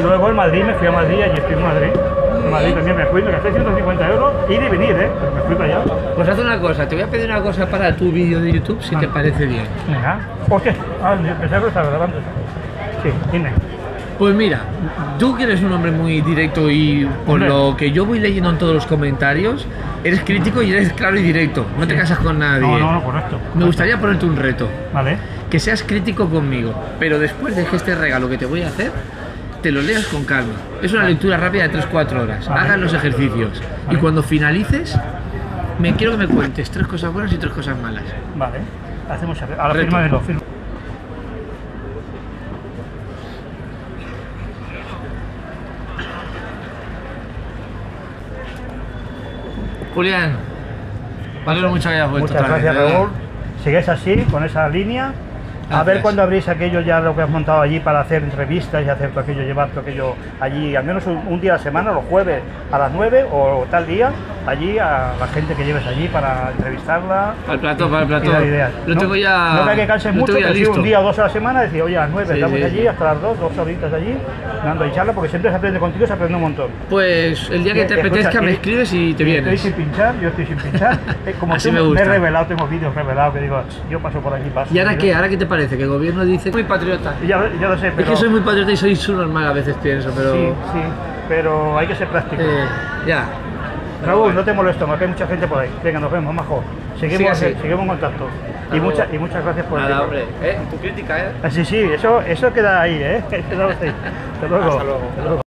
luego en Madrid me fui a Madrid, allí estoy en Madrid. En Madrid también me fui, me gasté 150 euros, ir y venir, pero me fui para allá. Pues haz una cosa, te voy a pedir una cosa para tu vídeo de YouTube, si te parece bien. Venga. Hostia, pensaba que estaba grabando. Sí, dime. Pues mira, tú que eres un hombre muy directo y por lo que yo voy leyendo en todos los comentarios, eres crítico y eres claro y directo, no te casas con nadie. No, correcto. Me gustaría ponerte un reto. Vale. Que seas crítico conmigo, pero después de que este regalo que te voy a hacer, te lo leas con calma. Es una lectura rápida de 3-4 horas. Vale. Hagas los ejercicios. Vale. Y cuando finalices, quiero que me cuentes 3 cosas buenas y 3 cosas malas. Vale. Hacemos ahora Reto. fírmamelo. Julián, valoro mucho que hayas vuelto. Muchas otra vez, gracias, de verdad. Raúl. Sigues así, con esa línea. A Gracias. ver cuándo abrís aquello ya lo que has montado allí para hacer entrevistas y hacer todo aquello, llevar todo aquello allí, al menos un día a la semana, los jueves a las 9 o tal día, allí a la gente que lleves allí para entrevistarla. Para el plató, para el plató. Y dar ideas. Lo tengo ya. No que hay que canses lo mucho, tengo ya pero sí, listo. un día o 2 a la semana, decir, oye, a las 9 Sí, estamos sí, allí sí. hasta las 2 horitas allí, dando y charla, porque siempre se aprende contigo, se aprende un montón. Pues el día que te Escucha, apetezca me escribes y te Estoy vienes. sin pinchar, yo estoy sin pinchar. Como Así tú me me gusta. he revelado, tengo vídeos revelados que digo, yo paso por aquí, paso. ¿Y ahora qué? ¿Ahora qué te parece? Que el gobierno dice muy patriota. Ya lo sé, pero... Es que soy muy patriota y soy subnormal a veces pienso, pero. Sí, pero hay que ser práctico. Ya. Raúl, no te molesto más, que hay mucha gente por ahí. Venga, nos vemos, majo. Seguimos en contacto. Y muchas gracias por el Nada, tiempo. hombre. Tu crítica, Sí, eso queda ahí, Queda ahí. Hasta luego. Hasta luego. Hasta luego.